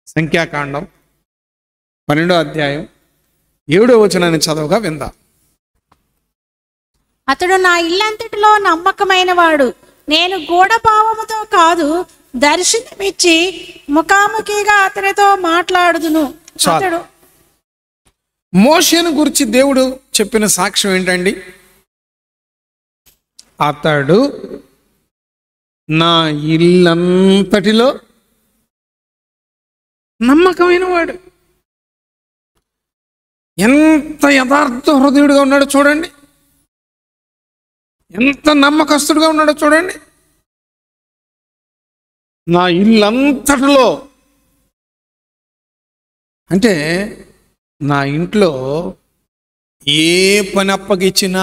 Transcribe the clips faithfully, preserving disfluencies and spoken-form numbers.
సంఖ్యాకాండం పన్నెండో అధ్యాయం ఏడో వచనాన్ని చదవగా విందాం. అతడు నా ఇల్లంతటిలో నమ్మకమైన వాడు, నేను గూఢభావముతో కాదు దర్శనమిచ్చి ముఖాముఖిగా అతనితో మాట్లాడుదును. అతడు మోషేను గురించి దేవుడు చెప్పిన సాక్ష్యం ఏంటండి? అతడు నా ఇల్లంతటిలో నమ్మకమైన వాడు. ఎంత యథార్థ హృదయుడిగా ఉన్నాడో చూడండి, ఎంత నమ్మకస్తుడిగా ఉన్నాడో చూడండి. నా ఇల్లంతటిలో అంటే నా ఇంట్లో ఏ పని అప్పగిచ్చినా,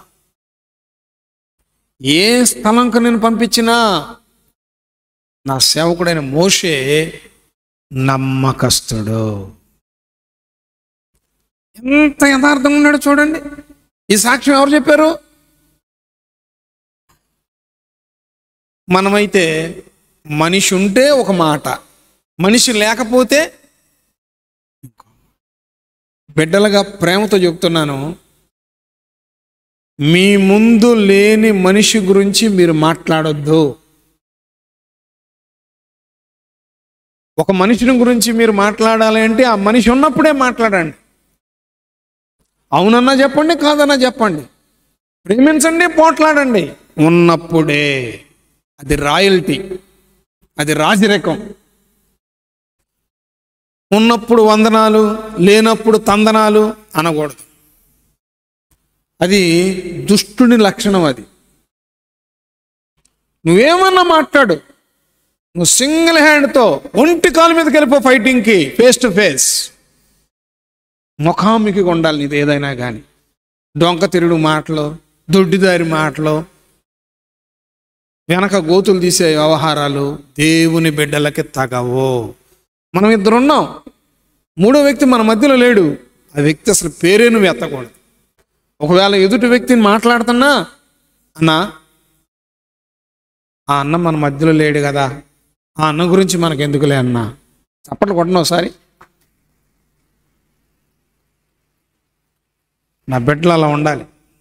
ఏ స్థలంకు నేను పంపించినా నా సేవకుడైన మోషే నమ్మకస్తుడు. ఎంత యథార్థంగా ఉన్నాడో చూడండి. ఈ సాక్ష్యం ఎవరు చెప్పారు? మనమైతే మనిషి ఉంటే ఒక మాట, మనిషి లేకపోతే బిడ్డలుగా ప్రేమతో చెప్తున్నాను, మీ ముందు లేని మనిషి గురించి మీరు మాట్లాడొద్దు. ఒక మనిషిని గురించి మీరు మాట్లాడాలి అంటే ఆ మనిషి ఉన్నప్పుడే మాట్లాడండి. అవునన్నా చెప్పండి, కాదన్నా చెప్పండి, ప్రేమించండి, పోట్లాడండి. ఉన్నప్పుడే. అది రాయల్టీ, అది రాజరికం. ఉన్నప్పుడు వందనాలు, లేనప్పుడు తందనాలు అనకూడదు. అది దుష్టుని లక్షణం. అది నువ్వేమన్నా మాట్లాడు, నువ్వు సింగిల్ హ్యాండ్తో ఒంటి కాలు మీదకి వెళ్ళిపో ఫైటింగ్కి, ఫేస్ టు ఫేస్. ముఖాముఖిగా ఉండాలి నీది ఏదైనా కానీ. డొంక తిరుడు మాటలు, దొడ్డిదారి మాటలు, వెనక గోతులు తీసే వ్యవహారాలు దేవుని బిడ్డలకి తగవు. మనం ఇద్దరు ఉన్నాం, మూడో వ్యక్తి మన మధ్యలో లేడు. ఆ వ్యక్తి అసలు పేరే నువ్వు ఎత్తకూడదు. ఒకవేళ ఎదుటి వ్యక్తిని మాట్లాడుతున్నా, అన్నా ఆ అన్న మన మధ్యలో లేడు కదా, ఆ అన్న గురించి మనకు ఎందుకులే అన్నా, చప్పట్లు కొట్టను ఒకసారి. నా బిడ్డలు అలా ఉండాలి,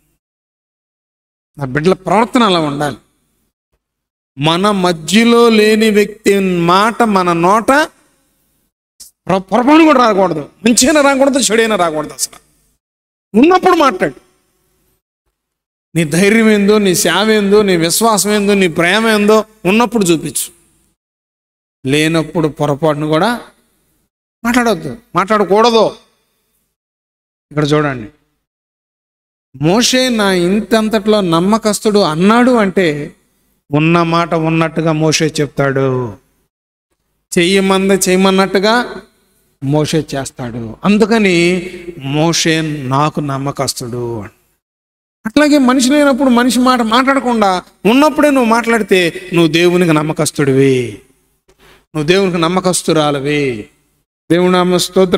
నా బిడ్డల ప్రవర్తన అలా ఉండాలి. మన మధ్యలో లేని వ్యక్తి మాట మన నోట పొరపాటు కూడా రాకూడదు. మంచిగా రాకూడదు, చెడైనా రాకూడదు. అసలు ఉన్నప్పుడు మాట్లాడు. నీ ధైర్యం ఏందో, నీ సేవ ఏందో, నీ విశ్వాసం ఏందో, నీ ప్రేమ ఏందో ఉన్నప్పుడు చూపించు. లేనప్పుడు పొరపాటును కూడా మాట్లాడవద్దు, మాట్లాడకూడదు. ఇక్కడ చూడండి, మోషే నా ఇంతంతట్లో నమ్మకస్తుడు అన్నాడు అంటే ఉన్న మాట ఉన్నట్టుగా మోషే చెప్తాడు. చెయ్యమంది చేయమన్నట్టుగా మోషే చేస్తాడు. అందుకని మోషే నాకు నమ్మకస్తుడు. అట్లాగే మనిషి లేనప్పుడు మనిషి మాట మాట్లాడకుండా ఉన్నప్పుడే నువ్వు మాట్లాడితే నువ్వు దేవునికి నమ్మకస్తుడివి, నువ్వు దేవునికి నమ్మకస్తురాలివి. దేవుని నామ స్తోత్ర.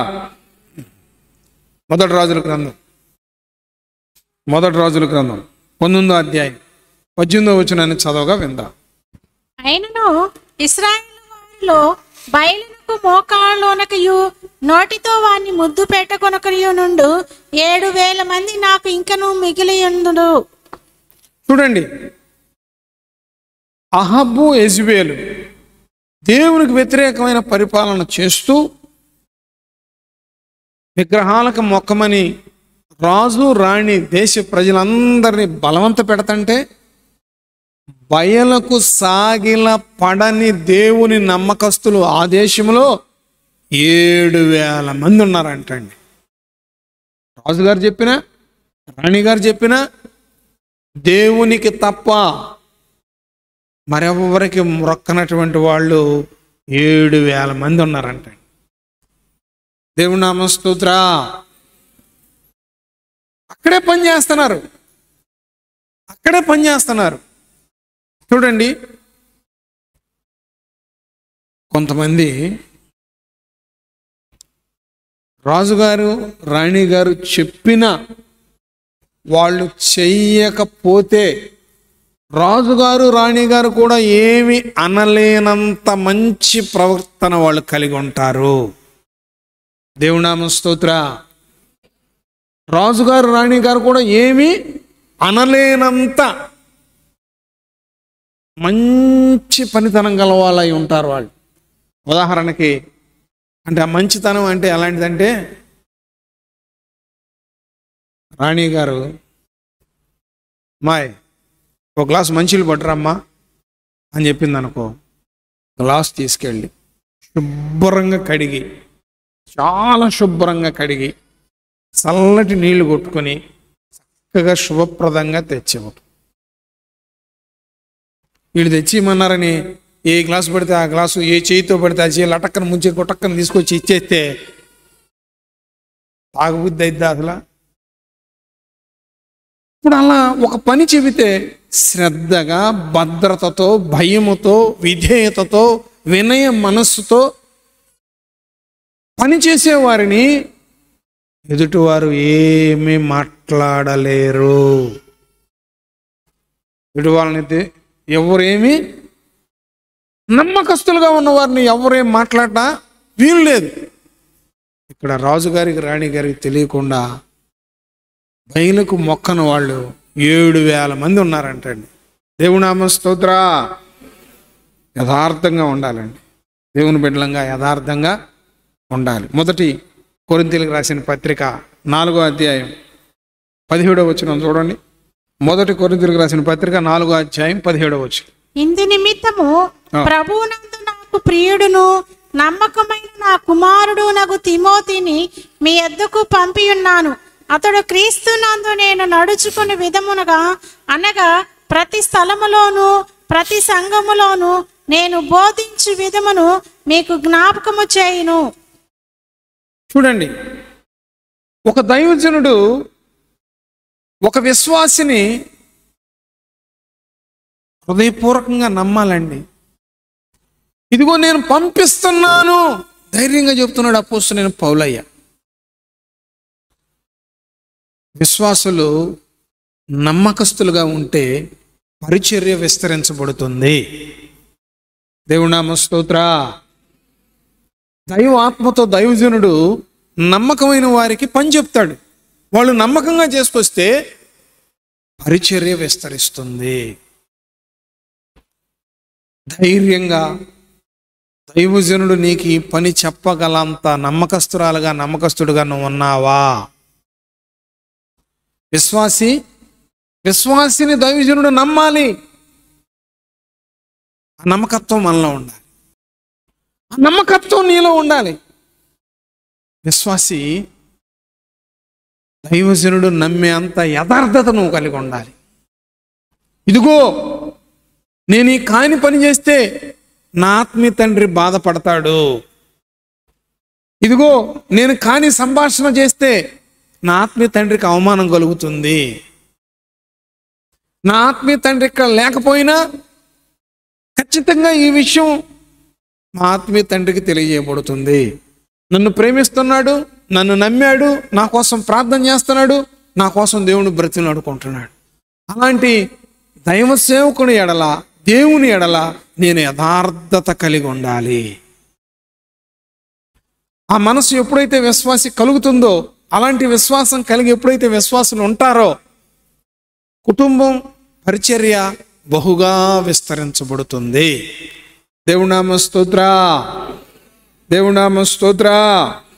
మొదటి రాజుల గ్రంథం మొదటి రాజుల గ్రంథం పంతొమ్మిదో అధ్యాయం పద్దెనిమిదో వచనాన్ని చదవగా విందాం. అయినను ఇశ్రాయేలు వారిలో బయలునకు మోకాళ్ళలోనకయు నోటితో వారిని ముద్దు పెట్టకొనకయు నుండు ఏడు వేల మంది నాకు ఇంకను మిగిలియుందురు. చూడండి, అహబు యెజబెలు దేవునికి వ్యతిరేకమైన పరిపాలన చేస్తూ విగ్రహాలకు మొక్కమని రాజు రాణి దేశ ప్రజలందరినీ బలవంత పెడతంటే బయలకు సాగిల పడని దేవుని నమ్మకస్తులు ఆ దేశంలో ఏడు వేల మంది ఉన్నారంటండి. రాజుగారు చెప్పినా, రాణిగారు చెప్పినా దేవునికి తప్ప మరెవరికి మొక్కనటువంటి వాళ్ళు ఏడు వేల మంది ఉన్నారంటండి. దేవుని నామ స్తోత్ర. అక్కడే పని చేస్తున్నారు, అక్కడే పని చేస్తున్నారు. చూడండి, కొంతమంది రాజుగారు రాణిగారు చెప్పిన వాళ్ళు చెయ్యకపోతే రాజుగారు రాణిగారు కూడా ఏమి అనలేనంత మంచి ప్రవర్తన వాళ్ళు కలిగి ఉంటారు. దేవుని నామ స్తోత్ర. రాజుగారు రాణిగారు కూడా ఏమి అనలేనంత మంచి పనితనం గల వాళ్ళై ఉంటారు వాళ్ళు. ఉదాహరణకి అంటే ఆ మంచితనం అంటే ఎలాంటిదంటే, రాణి గారు మాయ్ ఒక గ్లాస్ మంచిలు పట్టరమ్మా అని చెప్పింది అనుకో, గ్లాస్ తీసుకెళ్ళి శుభ్రంగా కడిగి, చాలా శుభ్రంగా కడిగి చల్లటి నీళ్లు కొట్టుకొని చక్కగా శుభప్రదంగా తెచ్చేవాడు. వీళ్ళు తెచ్చిమన్నారని ఏ గ్లాసు పడితే ఆ గ్లాసు, ఏ చేయితో పడితే ఆ చేయి లటక్కన ముంచి కొట్టక్కన తీసుకొచ్చి ఇచ్చేస్తే తాగుబుద్ధి అయిద్దా అసలు? ఇప్పుడు అలా ఒక పని చెబితే శ్రద్ధగా, భద్రతతో, భయముతో, విధేయతతో, వినయ మనస్సుతో పనిచేసే వారిని ఎదుటివారు ఏమీ మాట్లాడలేరు. ఎదుటి వాళ్ళని ఎవరేమీ, నమ్మకస్తులుగా ఉన్నవారిని ఎవరేం మాట్లాడినా వీలు లేదు. ఇక్కడ రాజుగారికి రాణి గారికి తెలియకుండా బయలుకు మొక్కను వాళ్ళు ఏడు వేల మంది ఉన్నారంటండి. దేవుని నామ స్తోత్ర. యథార్థంగా ఉండాలండి, దేవుని బిడ్డలంగా యథార్థంగా ఉండాలి. మొదటి కొరింథీయులకు రాసిన పత్రిక నాలుగో అధ్యాయం పదిహేడవ వచనం చూడండి. మొదటి కొరింథీయులకు రాసిన పత్రిక నాలుగో అధ్యాయం పదిహేడవ వచనం. ఇందు నిమిత్తము ప్రభువునందు నాకు ప్రియుడును నమ్మకమైన నా కుమారుడు నగు తిమోతిని మీ యొద్దకు పంపి ఉన్నాను. అతడు క్రీస్తునందు నేను నడుచుకుని విధమునగా అనగా ప్రతి స్థలములోను ప్రతి సంఘములోను నేను బోధించు విధమును మీకు జ్ఞాపకము చేయును. చూడండి, ఒక దైవజనుడు ఒక విశ్వాసిని హృదయపూర్వకంగా నమ్మాలండి. ఇదిగో నేను పంపిస్తున్నాను ధైర్యంగా చెప్తున్నాడు అపోస్తలుడైన పౌలయ్య. విశ్వాసులు నమ్మకస్తులుగా ఉంటే పరిచర్య విస్తరించబడుతుంది. దేవుని నామ స్తోత్ర. దైవ ఆత్మతో దైవజనుడు నమ్మకమైన వారికి పని చెప్తాడు. వాళ్ళు నమ్మకంగా చేసుకొస్తే పరిచర్య విస్తరిస్తుంది. ధైర్యంగా దైవజనుడు నీకు ఈ పని చెప్పగలంత నమ్మకస్తురాలుగా నమ్మకస్తుడుగా నువ్వు ఉన్నావా? విశ్వాసి విశ్వాసిని దైవజనుడు నమ్మాలి. ఆ నమ్మకత్వం మనలో ఉండాలి. ఆ నమ్మకత్వం నీలో ఉండాలి. విశ్వాసి దైవజనుడు నమ్మే అంత యథార్థత నువ్వు కలిగి ఉండాలి. ఇదిగో నేను ఈ కాని పని చేస్తే నా ఆత్మీయ తండ్రి బాధపడతాడు. ఇదిగో నేను కాని సంభాషణ చేస్తే నా ఆత్మీయ తండ్రికి అవమానం కలుగుతుంది. నా ఆత్మీయ తండ్రి ఇక్కడ లేకపోయినా ఖచ్చితంగా ఈ విషయం మా ఆత్మీయ తండ్రికి తెలియజేయబడుతుంది. నన్ను ప్రేమిస్తున్నాడు, నన్ను నమ్మాడు, నా కోసం ప్రార్థన చేస్తున్నాడు, నా కోసం దేవుని బ్రతిలాడుకుంటున్నాడు. అలాంటి దైవ సేవకుని ఎడల, దేవుని ఎడల నేను యథార్థత కలిగి ఉండాలి. ఆ మనసు ఎప్పుడైతే విశ్వాసి కలుగుతుందో, అలాంటి విశ్వాసం కలిగి ఎప్పుడైతే విశ్వాసులు ఉంటారో కుటుంబం పరిచర్య బహుగా విస్తరించబడుతుంది. దేవునామ స్తోత్ర, దేవునామ స్తోత్ర.